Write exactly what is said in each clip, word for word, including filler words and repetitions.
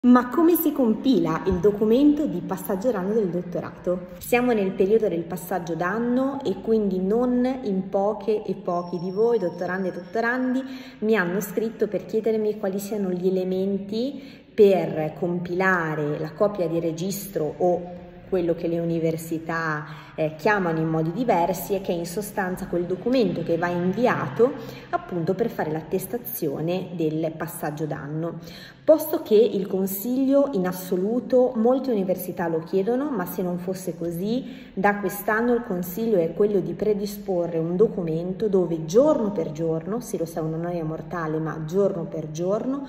Ma come si compila il documento di passaggio d'anno del dottorato? Siamo nel periodo del passaggio d'anno e quindi non in poche e pochi di voi, dottorandi e dottorandi, mi hanno scritto per chiedermi quali siano gli elementi per compilare la copia di registro o quello che le università eh, chiamano in modi diversi e che è in sostanza quel documento che va inviato appunto per fare l'attestazione del passaggio d'anno. Posto che il consiglio in assoluto, molte università lo chiedono, ma se non fosse così, da quest'anno il consiglio è quello di predisporre un documento dove giorno per giorno, sì lo sa una noia mortale, ma giorno per giorno,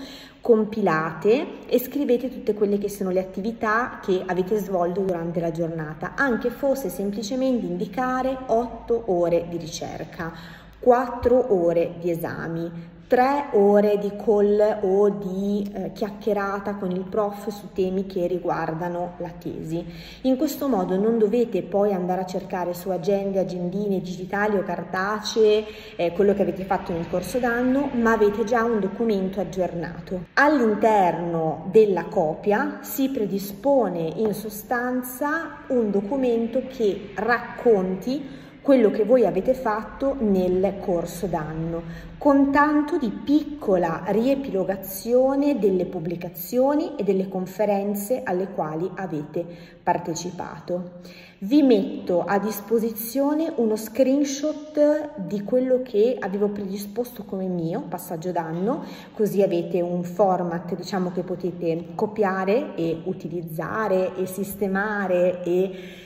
compilate e scrivete tutte quelle che sono le attività che avete svolto durante la giornata, anche fosse semplicemente indicare otto ore di ricerca, quattro ore di esami, tre ore di call o di eh, chiacchierata con il prof su temi che riguardano la tesi. In questo modo non dovete poi andare a cercare su agende, agendine digitali o cartacee eh, quello che avete fatto nel corso d'anno, ma avete già un documento aggiornato. All'interno della copia si predispone in sostanza un documento che racconti quello che voi avete fatto nel corso d'anno, con tanto di piccola riepilogazione delle pubblicazioni e delle conferenze alle quali avete partecipato. Vi metto a disposizione uno screenshot di quello che avevo predisposto come mio passaggio d'anno, così avete un format, diciamo, che potete copiare e utilizzare e sistemare e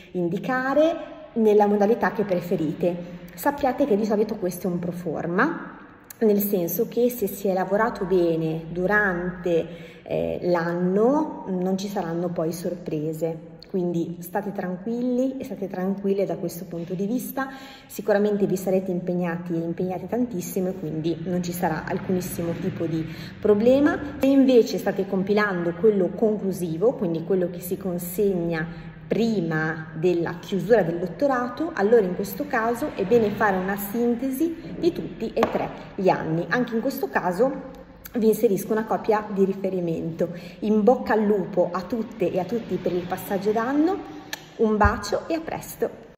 indicare nella modalità che preferite. Sappiate che di solito questo è un proforma, nel senso che se si è lavorato bene durante eh, l'anno non ci saranno poi sorprese. Quindi state tranquilli e state tranquille da questo punto di vista, sicuramente vi sarete impegnati e impegnate tantissimo e quindi non ci sarà alcunissimo tipo di problema. Se invece state compilando quello conclusivo, quindi quello che si consegna prima della chiusura del dottorato, allora in questo caso è bene fare una sintesi di tutti e tre gli anni. Anche in questo caso vi inserisco una copia di riferimento. In bocca al lupo a tutte e a tutti per il passaggio d'anno, un bacio e a presto!